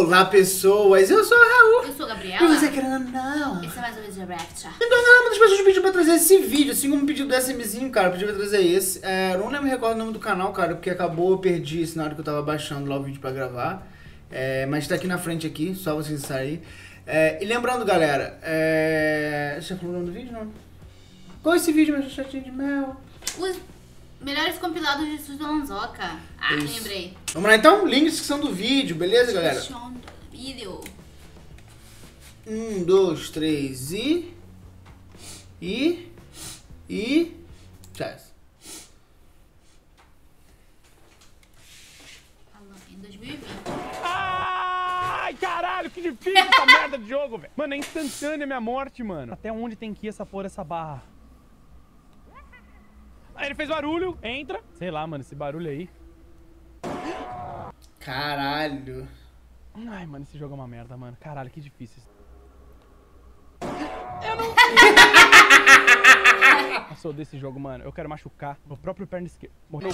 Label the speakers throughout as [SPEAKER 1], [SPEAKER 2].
[SPEAKER 1] Olá, pessoas! Eu sou a Raul.
[SPEAKER 2] Eu sou a Gabriela.
[SPEAKER 1] E você querendo não?
[SPEAKER 2] Esse é mais um vídeo de React.
[SPEAKER 1] Então, galera, muitas pessoas pediram pra trazer esse vídeo, assim como pedido do SMzinho, cara, pediu pra trazer esse. Eu não lembro o nome do canal, cara, porque acabou, eu perdi isso na hora que eu tava baixando lá o vídeo pra gravar. Mas tá aqui na frente aqui, só vocês saírem. E lembrando, galera, você já falou o nome do vídeo, não? Qual é esse vídeo, meu chatinho de mel?
[SPEAKER 2] Os melhores compilados de Suzy Lanzoca.
[SPEAKER 1] Isso.
[SPEAKER 2] Lembrei.
[SPEAKER 1] Vamos lá então? Link na descrição do vídeo, beleza, galera?
[SPEAKER 2] Descrição do vídeo.
[SPEAKER 1] 1, 2, 3 e... Chess.
[SPEAKER 2] Em 2020.
[SPEAKER 3] Ai, caralho, que difícil essa merda de jogo, velho. Mano, é instantânea a minha morte, mano. Até onde tem que ir essa porra, essa barra? Aí ele fez barulho, entra. Sei lá, mano, esse barulho aí.
[SPEAKER 1] Caralho.
[SPEAKER 3] Ai, mano, esse jogo é uma merda, mano. Caralho, que difícil. Eu não... Nossa, eu odeio esse jogo, mano. Eu quero machucar meu próprio perna esquerda. Morreu.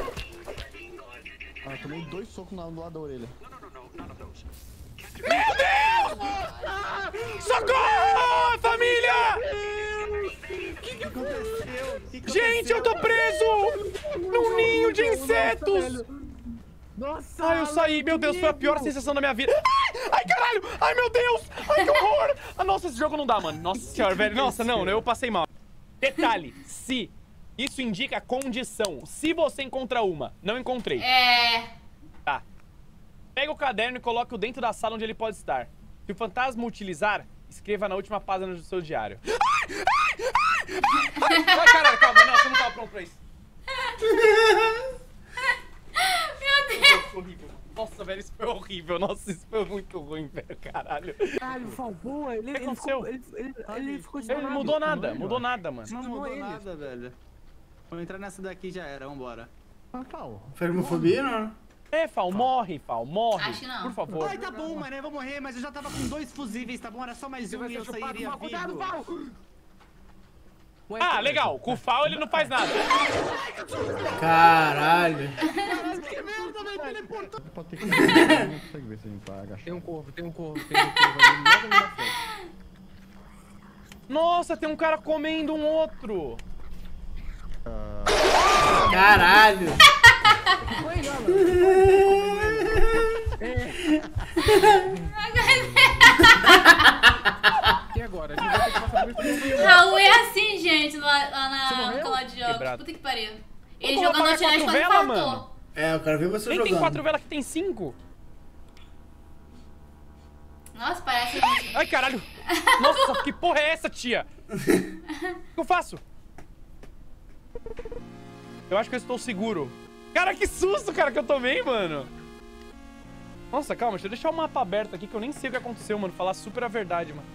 [SPEAKER 4] Ah, tomei 2 socos do lado da orelha.
[SPEAKER 3] Meu Deus! Socorro, família!
[SPEAKER 4] O que aconteceu?
[SPEAKER 3] Gente, eu tô preso num ninho de insetos!
[SPEAKER 4] Nossa!
[SPEAKER 3] Ai, eu saí, meu Deus, foi a pior sensação da minha vida. Ai, caralho! Ai, meu Deus! Ai, que horror! Ah, nossa, esse jogo não dá, mano. Nossa senhora, velho. Nossa, não, eu passei mal. Detalhe, se isso indica condição. Se você encontra uma, não encontrei. Tá. Pega o caderno e coloque-o dentro da sala onde ele pode estar. Se o fantasma o utilizar, escreva na última página do seu diário. Ai, caralho, calma. Não, você não tava pronto pra isso.
[SPEAKER 2] Meu Deus!
[SPEAKER 3] Horrível. Nossa, velho, isso foi horrível. Nossa, isso foi muito ruim, velho. Caralho.
[SPEAKER 4] Caralho, salvou. Ele
[SPEAKER 3] aconteceu?
[SPEAKER 4] Ele ficou
[SPEAKER 3] Ele não mudou nada, mudou nada, mano.
[SPEAKER 5] Não mudou nada, velho. Vou entrar nessa daqui já era, vambora.
[SPEAKER 1] Fermofobia, não?
[SPEAKER 3] Fal, morre, Fal, morre.
[SPEAKER 2] Acho que não.
[SPEAKER 3] Por favor.
[SPEAKER 5] Ai, tá bom, mano, eu vou morrer, mas eu já tava com 2 fusíveis, tá bom? Era só mais um e eu sairia vivo.
[SPEAKER 4] Cuidado, Val!
[SPEAKER 3] Ah, legal. Com o Fal ele não faz nada.
[SPEAKER 1] Caralho.
[SPEAKER 5] Que merda, velho, teleportou.
[SPEAKER 4] Pode ter que... Não consegue ver se a gente tá agachado.
[SPEAKER 6] Tem um corvo ali logo ali na frente.
[SPEAKER 3] Nossa, tem um cara comendo um outro.
[SPEAKER 1] Caralho.
[SPEAKER 6] E agora? A gente vai ter que passar por isso.
[SPEAKER 2] Raul é assim, gente, lá no
[SPEAKER 6] morreu?
[SPEAKER 2] canal de jogos.
[SPEAKER 3] Quebrado.
[SPEAKER 2] Puta que pariu. Ele
[SPEAKER 3] Vou
[SPEAKER 2] jogando
[SPEAKER 3] apagar
[SPEAKER 2] Outlast
[SPEAKER 3] 4
[SPEAKER 2] quase
[SPEAKER 3] velas,
[SPEAKER 2] infartou.
[SPEAKER 3] mano.
[SPEAKER 1] Eu quero ver você
[SPEAKER 3] Nem
[SPEAKER 1] jogando.
[SPEAKER 3] tem 4 velas, aqui tem 5.
[SPEAKER 2] Nossa, parece...
[SPEAKER 3] Ai, caralho. Nossa, que porra é essa, tia? O que eu faço? Eu acho que eu estou seguro. Cara, que susto, cara, que eu tomei, mano. Nossa, calma, deixa eu deixar o mapa aberto aqui que eu nem sei o que aconteceu, mano. Falar super a verdade, mano.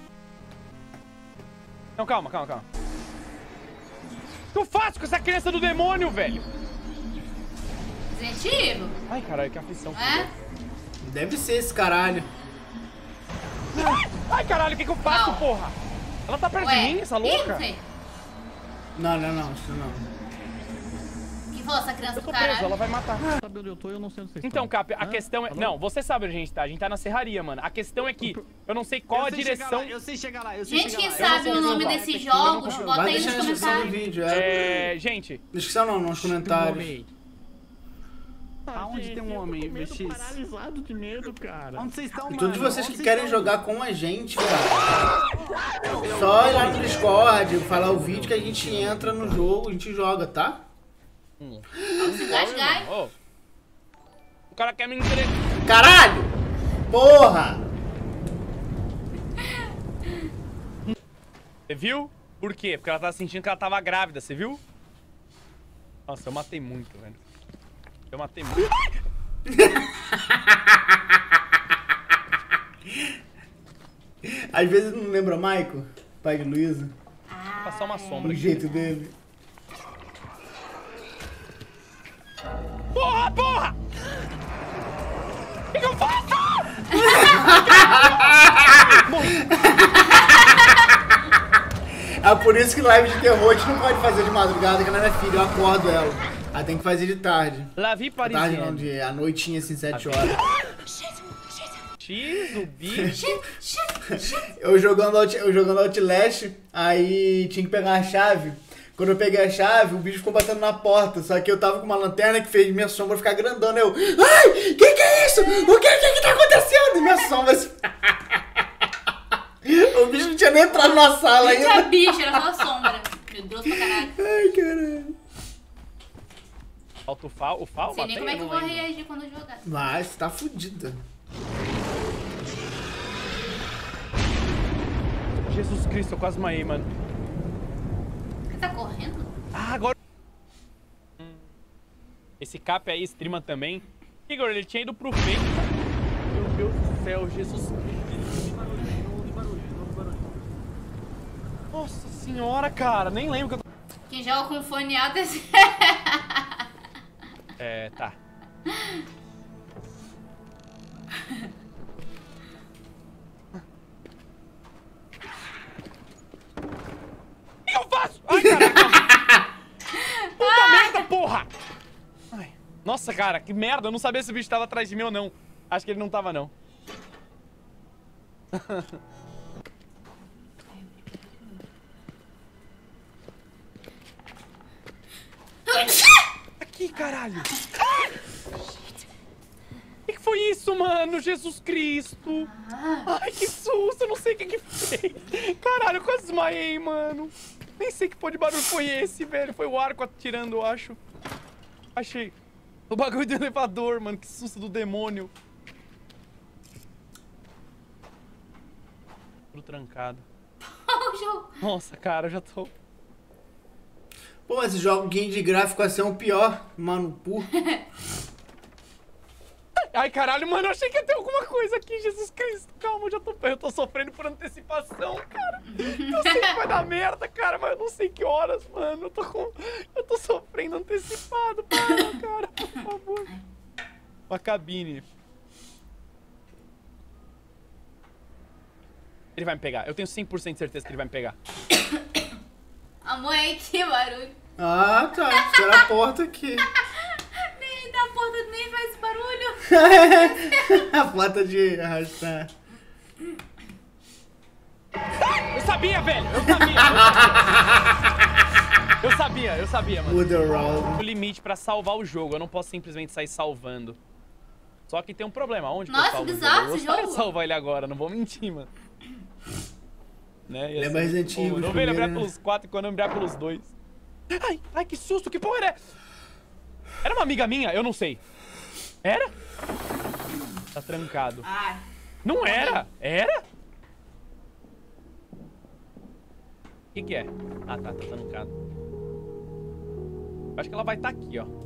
[SPEAKER 3] Não, calma. O que eu faço com essa criança do demônio, velho?
[SPEAKER 2] Resident Evil.
[SPEAKER 3] Ai, caralho, que aflição.
[SPEAKER 1] Deve ser esse caralho.
[SPEAKER 3] Ai, caralho, o que eu faço,
[SPEAKER 2] Não.
[SPEAKER 3] porra? Ela tá perto de mim, essa
[SPEAKER 2] Ih, não
[SPEAKER 3] louca?
[SPEAKER 2] sei.
[SPEAKER 1] Não, isso não.
[SPEAKER 2] Quem falou essa criança
[SPEAKER 3] Eu
[SPEAKER 2] do
[SPEAKER 3] tô preso,
[SPEAKER 2] caralho?
[SPEAKER 3] ela vai matar.
[SPEAKER 4] Sabe onde eu tô, eu não sei onde vocês
[SPEAKER 3] Então,
[SPEAKER 4] estão.
[SPEAKER 3] Cap, a questão é... Não, você sabe onde a gente tá. A gente tá na serraria, mano. A questão é que eu não sei qual a direção...
[SPEAKER 5] Eu sei chegar lá,
[SPEAKER 2] Gente, quem
[SPEAKER 5] chegar lá.
[SPEAKER 2] sabe o nome desses jogos, bota
[SPEAKER 1] Vai
[SPEAKER 2] aí nos
[SPEAKER 1] deixar na descrição do
[SPEAKER 2] comentários.
[SPEAKER 1] vídeo,
[SPEAKER 3] Gente...
[SPEAKER 1] Descrição não, nos comentários.
[SPEAKER 5] Aonde tem um homem, VX?
[SPEAKER 4] Paralisado de medo, cara.
[SPEAKER 5] Onde vocês estão,
[SPEAKER 1] E
[SPEAKER 5] mano?
[SPEAKER 1] todos vocês que
[SPEAKER 5] Onde
[SPEAKER 1] querem
[SPEAKER 5] estão?
[SPEAKER 1] jogar com a gente, cara, só ir lá no Discord, falar o vídeo que a gente entra no jogo, a gente joga, tá?
[SPEAKER 2] Se gasgai.
[SPEAKER 3] Ô, o cara quer me entregar.
[SPEAKER 1] Caralho! Porra!
[SPEAKER 3] Você viu? Por quê? Porque ela tava sentindo que ela tava grávida, você viu? Nossa, eu matei muito, velho. Eu matei muito.
[SPEAKER 1] Às vezes não lembra Maico, pai de Luísa,
[SPEAKER 3] Vou passar uma sombra
[SPEAKER 1] o
[SPEAKER 3] aqui.
[SPEAKER 1] jeito dele.
[SPEAKER 3] Porra! O que eu faço?
[SPEAKER 1] É por isso que live de terror a gente não pode fazer de madrugada, que ela é filha, eu acordo ela. Ela tem que fazer de tarde.
[SPEAKER 3] La vie
[SPEAKER 1] Tarde não,
[SPEAKER 3] parisienne.
[SPEAKER 1] à noitinha assim, 7 horas.
[SPEAKER 3] X, o bicho.
[SPEAKER 1] Eu jogando Outlast, aí tinha que pegar a chave. Quando eu peguei a chave, o bicho ficou batendo na porta. Só que eu tava com uma lanterna que fez minha sombra ficar grandona. Eu, ai, que é isso? O que tá acontecendo? E minha sombra assim... O bicho não tinha nem entrado na sala
[SPEAKER 2] Não tinha
[SPEAKER 1] ainda.
[SPEAKER 2] bicho, era só sombra. Meu Deus, pra caralho.
[SPEAKER 1] Ai, caralho.
[SPEAKER 3] Falta o Fal. O Fal
[SPEAKER 2] Sei nem como é que eu vou reagir quando eu jogar.
[SPEAKER 1] Mas você tá fudida.
[SPEAKER 3] Jesus Cristo, eu quase desmaiei, mano.
[SPEAKER 2] Você tá correndo?
[SPEAKER 3] Ah, agora... Esse Cap aí streama também. Igor, ele tinha ido pro fake. Meu Deus do céu, Jesus Cristo. Nossa senhora, cara. Nem lembro que eu tô...
[SPEAKER 2] Quem joga com fone alto é...
[SPEAKER 3] Tá. O que eu faço? Ai, caraca. Puta merda, porra. Ai. Nossa, cara, que merda. Eu não sabia se o bicho tava atrás de mim ou não. Acho que ele não tava, não. Aqui, caralho. O que foi isso, mano? Jesus Cristo. Ai, que susto. Eu não sei o que fez. Caralho, eu quase desmaiei, mano. Nem sei que pô de barulho foi esse, velho. Foi o arco atirando, eu acho. Achei. O bagulho do elevador, mano. Que susto do demônio. Tudo trancado. Nossa, cara, eu já tô...
[SPEAKER 1] Pô, esse jogo game de gráfico assim é o pior, mano, porra.
[SPEAKER 3] Ai, caralho, mano, eu achei que ia ter alguma coisa aqui, Jesus Cristo. Calma, eu tô sofrendo por antecipação, cara. Eu sei que vai dar merda, cara, mas eu não sei que horas, mano. Eu tô sofrendo antecipado. Para, cara, por favor. Uma cabine. Ele vai me pegar. Eu tenho 100% de certeza que ele vai me pegar.
[SPEAKER 2] Amor, aí que barulho.
[SPEAKER 1] Ah, tá. Espera a porta aqui.
[SPEAKER 2] Nem da porta nem faz esse barulho.
[SPEAKER 1] A porta de arrastar.
[SPEAKER 3] Eu sabia, velho! Eu sabia, mano.
[SPEAKER 1] Muda o round.
[SPEAKER 3] O limite pra salvar o jogo. Eu não posso simplesmente sair salvando. Só que tem um problema. Onde que eu
[SPEAKER 2] Nossa,
[SPEAKER 3] salvo
[SPEAKER 2] bizarro
[SPEAKER 3] o jogo?
[SPEAKER 2] esse
[SPEAKER 3] Eu gostaria de
[SPEAKER 2] jogo.
[SPEAKER 3] salvar ele agora, não vou mentir, mano. Né?
[SPEAKER 1] Ele é mais antigo.
[SPEAKER 3] Não veio lembrar pelos 4 e quando eu lembrar pelos 2. Ai, que susto, que porra era? Era uma amiga minha? Eu não sei. Era? Tá trancado.
[SPEAKER 2] Ai.
[SPEAKER 3] Não era? Era? O que é? Ah, tá trancado. Eu acho que ela vai estar aqui, ó.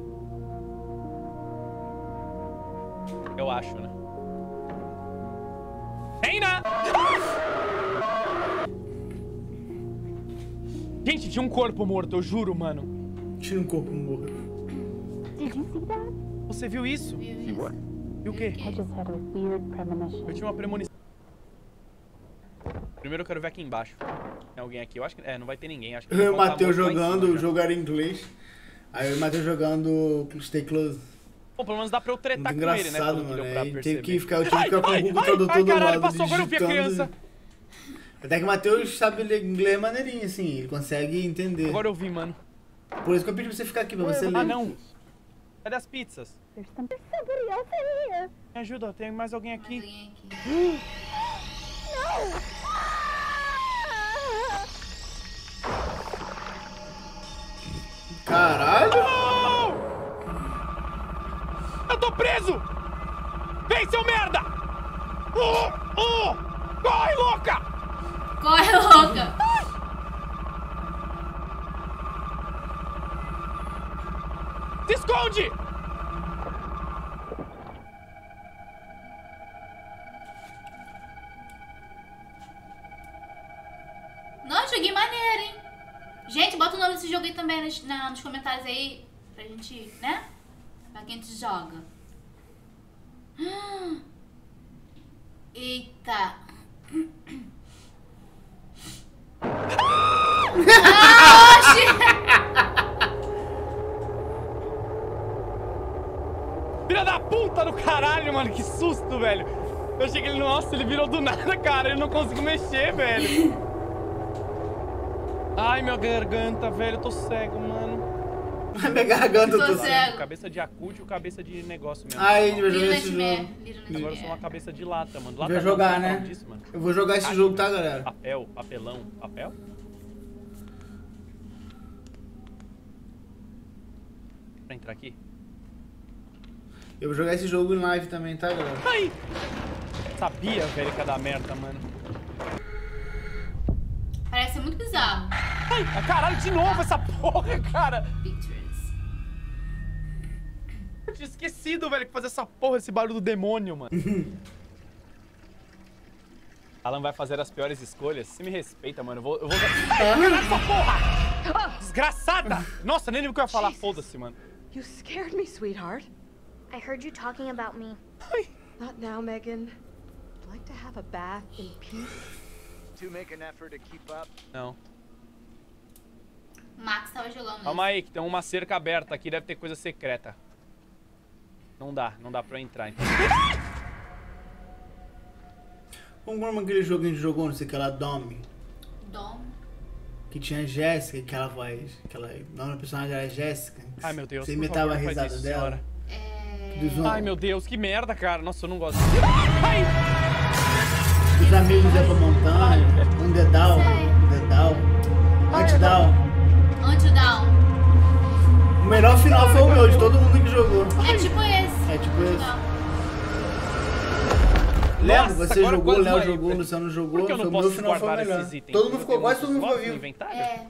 [SPEAKER 3] Eu acho, né? Reina! Gente, tinha um corpo morto, eu juro, mano.
[SPEAKER 1] Tinha um corpo morto.
[SPEAKER 3] Você viu isso? Viu o quê? Eu tinha uma premonição. Primeiro eu quero ver aqui embaixo. Tem alguém aqui? Eu acho que... não vai ter ninguém. Acho que
[SPEAKER 1] Eu e o
[SPEAKER 3] vão tá
[SPEAKER 1] Matheus
[SPEAKER 3] morto lá em cima
[SPEAKER 1] jogando,
[SPEAKER 3] já.
[SPEAKER 1] jogar em inglês. Aí eu e o Matheus jogando Stay Close.
[SPEAKER 3] Bom, pelo menos dá pra eu tretar
[SPEAKER 1] Muito
[SPEAKER 3] com ele, né?
[SPEAKER 1] engraçado,
[SPEAKER 3] Pelo que
[SPEAKER 1] mano.
[SPEAKER 3] deu pra
[SPEAKER 1] Aí
[SPEAKER 3] perceber.
[SPEAKER 1] eu tive que ficar com o Google Tradutor do
[SPEAKER 3] caralho,
[SPEAKER 1] lado,
[SPEAKER 3] passou, agora eu vi a
[SPEAKER 1] digitando.
[SPEAKER 3] criança.
[SPEAKER 1] Até que o Matheus sabe ler inglês maneirinho, assim. Ele consegue entender.
[SPEAKER 3] Agora eu vi, mano.
[SPEAKER 1] Por isso que eu pedi pra você ficar aqui, pra você ler.
[SPEAKER 3] Ah, não. Cadê as pizzas? Me ajuda, tem mais alguém aqui.
[SPEAKER 2] Alguém aqui.
[SPEAKER 1] Caralho!
[SPEAKER 3] Não! Eu tô preso! Vem, seu merda! Corre, louca!
[SPEAKER 2] Corre, louca.
[SPEAKER 3] Se esconde!
[SPEAKER 2] Nossa, joguei maneiro, hein? Gente, bota o nome desse jogo aí também nos comentários aí. Pra gente, né? Pra quem te joga. Eita. Oxi!
[SPEAKER 3] Filha da puta do caralho, mano. Que susto, velho. Eu achei que ele... Nossa, ele virou do nada, cara. Ele não conseguiu mexer, velho. Ai, minha garganta, velho. Eu tô cego, mano.
[SPEAKER 1] Minha garganta, eu
[SPEAKER 2] Tô
[SPEAKER 1] tô
[SPEAKER 2] cego.
[SPEAKER 3] Cabeça de acute ou cabeça de negócio mesmo?
[SPEAKER 1] Ai, a gente vai jogar
[SPEAKER 2] Little
[SPEAKER 1] esse
[SPEAKER 2] Nightmare.
[SPEAKER 1] jogo.
[SPEAKER 2] Little
[SPEAKER 3] Agora eu sou
[SPEAKER 2] Nightmare.
[SPEAKER 3] uma cabeça de lata, mano. Lata
[SPEAKER 1] Vai
[SPEAKER 3] não,
[SPEAKER 1] jogar,
[SPEAKER 3] não
[SPEAKER 1] né?
[SPEAKER 3] fala disso, mano.
[SPEAKER 1] Eu vou jogar esse jogo, tá, galera?
[SPEAKER 3] Papel, papelão, papel? Pra entrar aqui?
[SPEAKER 1] Eu vou jogar esse jogo em live também, tá, galera?
[SPEAKER 3] Ai! Sabia, velho, que ia dar merda, mano.
[SPEAKER 2] Parece ser muito bizarro.
[SPEAKER 3] Ai, caralho, de novo essa porra, cara!
[SPEAKER 2] Pictures.
[SPEAKER 3] Eu tinha esquecido, velho, que fazer essa porra, esse barulho do demônio, mano. Alan vai fazer as piores escolhas. Se me respeita, mano, eu vou... Ai, caralho, essa porra! Desgraçada! Nossa, nem lembro o que eu ia falar, foda-se, mano.
[SPEAKER 7] You scared me, sweetheart.
[SPEAKER 8] I heard you talking about me.
[SPEAKER 7] Not now, Megan. I'd like to have a bath in peace.
[SPEAKER 9] To make an effort to keep up.
[SPEAKER 3] Não.
[SPEAKER 2] O Max tava jogando.
[SPEAKER 3] Calma aí, que tem uma cerca aberta aqui, deve ter coisa secreta. Não dá pra eu entrar, então.
[SPEAKER 1] Como é aquele jogo que a gente jogou, não sei o que lá, Dom?
[SPEAKER 2] Dom.
[SPEAKER 1] Que tinha a Jéssica, aquela voz. O nome da personagem era Jéssica.
[SPEAKER 3] Ai, meu Deus.
[SPEAKER 1] Você
[SPEAKER 3] por
[SPEAKER 1] imitava
[SPEAKER 3] favor,
[SPEAKER 1] a
[SPEAKER 3] não faz
[SPEAKER 1] risada
[SPEAKER 3] isso,
[SPEAKER 1] dela.
[SPEAKER 3] senhora.
[SPEAKER 1] Dos,
[SPEAKER 3] Ai, meu Deus, que merda, cara. Nossa, eu não gosto. Ai!
[SPEAKER 1] Os amigos iam pra montanha. Um dedal. Antidown.
[SPEAKER 2] Antidown.
[SPEAKER 1] O melhor final foi o meu, de todo mundo que jogou.
[SPEAKER 2] É tipo esse.
[SPEAKER 1] É tipo esse.
[SPEAKER 2] Antidown.
[SPEAKER 1] Lembra?
[SPEAKER 3] Nossa,
[SPEAKER 1] Você
[SPEAKER 3] agora
[SPEAKER 1] jogou,
[SPEAKER 3] quase
[SPEAKER 1] Léo
[SPEAKER 3] vai,
[SPEAKER 1] jogou,
[SPEAKER 3] velho.
[SPEAKER 1] Luciano jogou.
[SPEAKER 3] Por que eu não
[SPEAKER 1] O
[SPEAKER 3] posso
[SPEAKER 1] meu final foi o
[SPEAKER 3] guardar
[SPEAKER 1] melhor.
[SPEAKER 3] esses itens?
[SPEAKER 1] Todo mundo ficou, quase todo mundo ficou
[SPEAKER 3] no
[SPEAKER 1] vivo.
[SPEAKER 3] inventário?
[SPEAKER 2] É.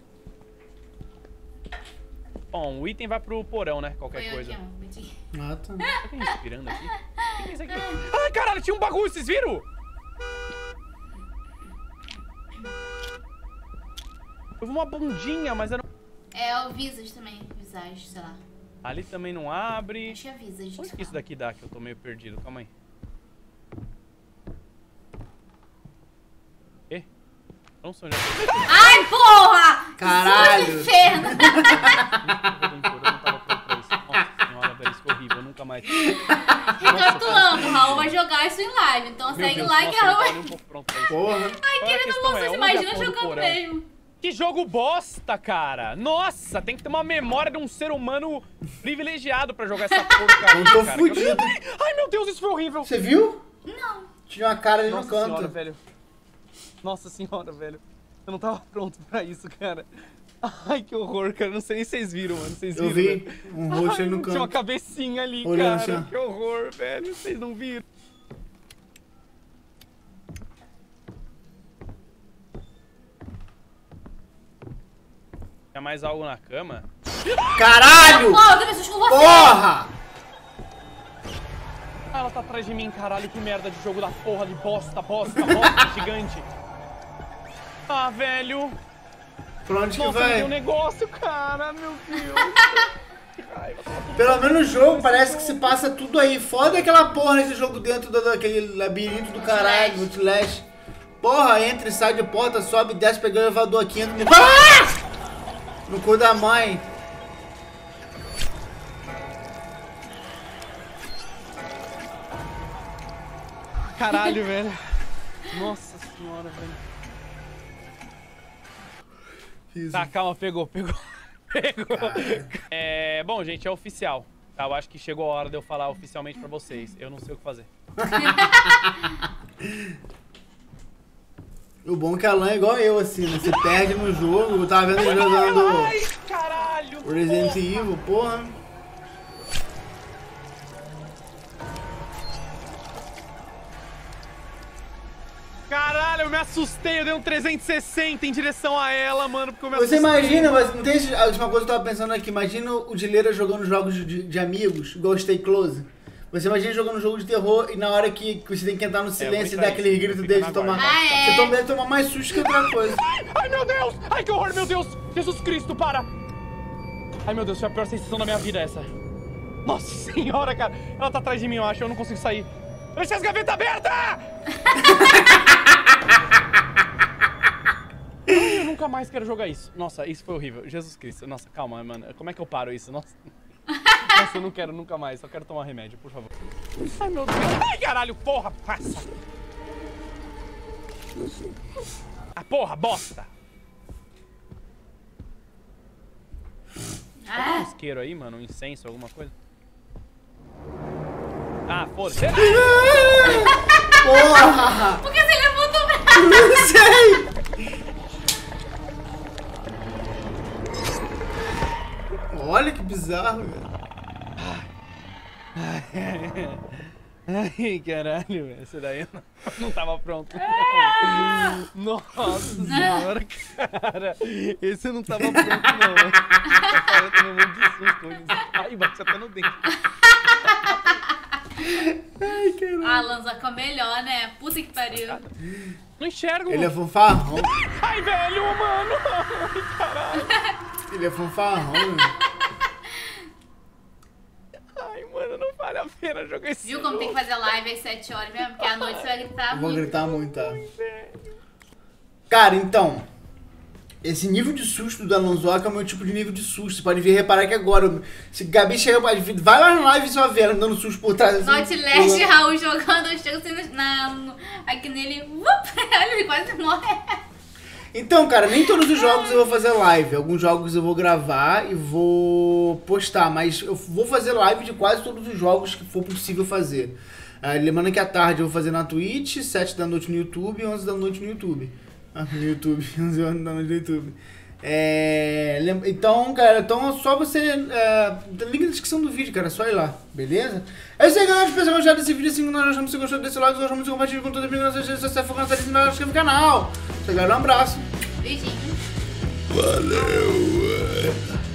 [SPEAKER 3] Bom, o item vai pro porão, né? Qualquer
[SPEAKER 2] Foi eu
[SPEAKER 3] coisa.
[SPEAKER 2] aqui, ó. Bati.
[SPEAKER 1] Ah, tá.
[SPEAKER 3] Tá me respirando aqui? O que é isso aqui? Ai, caralho, tinha um bagulho, vocês viram? Eu vi uma bundinha, mas era...
[SPEAKER 2] É o Visage também. Visage, sei lá.
[SPEAKER 3] Ali também não abre.
[SPEAKER 2] Acho que é Visage.
[SPEAKER 3] Onde que isso daqui dá? Que eu tô meio perdido. Calma aí. Não sei onde é que
[SPEAKER 2] Ai, porra!
[SPEAKER 1] Caralho!
[SPEAKER 2] Sul do inferno!
[SPEAKER 3] eu não tava pronto pra isso. Nossa senhora, velho, isso foi horrível. Eu nunca mais...
[SPEAKER 2] Recapitulando, o Raul vai jogar isso em live. Então
[SPEAKER 3] Meu
[SPEAKER 2] segue
[SPEAKER 3] Deus,
[SPEAKER 2] lá
[SPEAKER 3] nossa,
[SPEAKER 2] que a
[SPEAKER 3] eu
[SPEAKER 2] Raul
[SPEAKER 3] não
[SPEAKER 2] vai...
[SPEAKER 3] tô nem um pouco pronto pra isso.
[SPEAKER 1] Porra.
[SPEAKER 2] Ai,
[SPEAKER 3] Agora a
[SPEAKER 2] querida,
[SPEAKER 3] questão
[SPEAKER 2] vocês
[SPEAKER 3] é, onde é a
[SPEAKER 2] imaginam
[SPEAKER 3] porra do
[SPEAKER 2] jogando
[SPEAKER 3] porão?
[SPEAKER 2] mesmo.
[SPEAKER 3] Que jogo bosta, cara! Nossa, tem que ter uma memória de um ser humano privilegiado pra jogar essa porcaria,
[SPEAKER 1] Eu tô
[SPEAKER 3] cara.
[SPEAKER 1] fudido.
[SPEAKER 3] Ai, meu Deus, isso foi horrível.
[SPEAKER 1] Você viu?
[SPEAKER 2] Não.
[SPEAKER 1] Tinha uma cara ali no
[SPEAKER 3] Nossa
[SPEAKER 1] canto.
[SPEAKER 3] senhora, velho. Nossa senhora, velho. Eu não tava pronto pra isso, cara. Ai, que horror, cara. Não sei nem se vocês viram, mano. Vocês viram,
[SPEAKER 1] Eu vi
[SPEAKER 3] velho?
[SPEAKER 1] um roxo ali no
[SPEAKER 3] Tinha uma
[SPEAKER 1] canto.
[SPEAKER 3] cabecinha ali,
[SPEAKER 1] Olhando
[SPEAKER 3] cara.
[SPEAKER 1] assim, ó.
[SPEAKER 3] Que horror, velho. Vocês não viram? Tinha mais algo na cama?
[SPEAKER 1] Caralho!
[SPEAKER 2] Pô, eu também susto com você.
[SPEAKER 1] Porra!
[SPEAKER 3] Ah, ela tá atrás de mim, caralho. Que merda de jogo da porra de bosta gigante. Ah, velho.
[SPEAKER 1] Pra onde que
[SPEAKER 3] Nossa, me
[SPEAKER 1] vai?
[SPEAKER 3] deu um negócio, cara. Meu Deus. Que raiva.
[SPEAKER 1] Pelo menos no jogo parece que se passa tudo aí. Foda aquela porra nesse jogo dentro daquele labirinto do caralho, Outlast. Porra, entra e sai de porta, sobe, desce, pega o elevador aqui, entra no... Ah! No cu da mãe.
[SPEAKER 3] Caralho, velho. Nossa senhora, velho. Tá, calma, pegou. É, bom, gente, é oficial. Tá, eu acho que chegou a hora de eu falar oficialmente pra vocês. Eu não sei o que fazer.
[SPEAKER 1] O bom é que a Lan é igual eu, assim, né? Você perde no jogo. Eu tava vendo ele jogando
[SPEAKER 3] Ai, caralho.
[SPEAKER 1] o Resident Evil, porra.
[SPEAKER 3] Caralho, eu me assustei. Eu dei um 360 em direção a ela, mano, porque eu me
[SPEAKER 1] Você
[SPEAKER 3] assustei.
[SPEAKER 1] imagina, mas não tem a última coisa que eu tava pensando aqui. Imagina o Dileira jogando jogos de amigos, igual Stay Close. Você imagina jogando um jogo de terror e na hora que você tem que entrar no silêncio e dar aquele grito dele de tomar. Você deve tomar mais susto que outra coisa.
[SPEAKER 3] Ai, meu Deus! Ai, que horror, meu Deus! Jesus Cristo, para! Ai, meu Deus, foi a pior sensação da minha vida essa. Nossa senhora, cara. Ela tá atrás de mim, eu acho. Eu não consigo sair. Eu deixei as gavetas abertas! Ai, eu nunca mais quero jogar isso. Nossa, isso foi horrível. Jesus Cristo. Nossa, calma, mano. Como é que eu paro isso? Nossa. Nossa, eu não quero nunca mais. Só quero tomar remédio, por favor. Ai, meu Deus. Ai, caralho, porra, passa. Ah, porra, bosta. Tem um isqueiro aí, mano? Um incenso, alguma coisa? Ah, foda-se.
[SPEAKER 1] Porra!
[SPEAKER 2] Por que você levantou o braço?
[SPEAKER 1] Não sei! Olha que bizarro, velho.
[SPEAKER 3] Ai, caralho, velho. Esse daí não tava pronto. Nossa senhora, cara. Esse não tava pronto, não. Eu tomei um monte de susto com isso. Ai, bate até no dente.
[SPEAKER 1] Ai, caralho.
[SPEAKER 2] Alan Zaca melhor, né? Puta que pariu.
[SPEAKER 3] Não enxergo.
[SPEAKER 1] Ele é fanfarrão.
[SPEAKER 3] Ai, velho, mano. Ai, caralho.
[SPEAKER 1] Ele é fanfarrão, velho.
[SPEAKER 3] Ai, mano, não vale a pena jogar esse
[SPEAKER 2] Viu como tem que fazer live às 7 horas mesmo? Porque à noite você vai gritar
[SPEAKER 1] Eu vou
[SPEAKER 2] muito.
[SPEAKER 1] gritar muito, tá? Cara, então... Esse nível de susto do Alonsoca é o meu tipo de nível de susto. Você pode vir reparar que agora... Se Gabi chega... Vai lá na live e você vai ver ela dando susto por trás. Assim,
[SPEAKER 2] Outlast, Raul jogando, eu chego assim aqui nele... Olha, ele quase morre.
[SPEAKER 1] Então, cara, nem todos os jogos eu vou fazer live. Alguns jogos eu vou gravar e vou postar. Mas eu vou fazer live de quase todos os jogos que for possível fazer. Lembrando que à tarde eu vou fazer na Twitch, 7 da noite no YouTube e 11 da noite no YouTube. No YouTube, 11 da noite no YouTube. Então, cara, então é só você... link na descrição do vídeo, cara, é só ir lá, beleza? É isso aí, galera, espero que vocês gostado desse vídeo. Assim, nós achamos que você gostou desse like, nós achamos que compartilhe com todos os amigos nas redes sociais, foca na série, não inscreve no canal. Então, galera, um abraço.
[SPEAKER 2] Beijinho.
[SPEAKER 1] Valeu.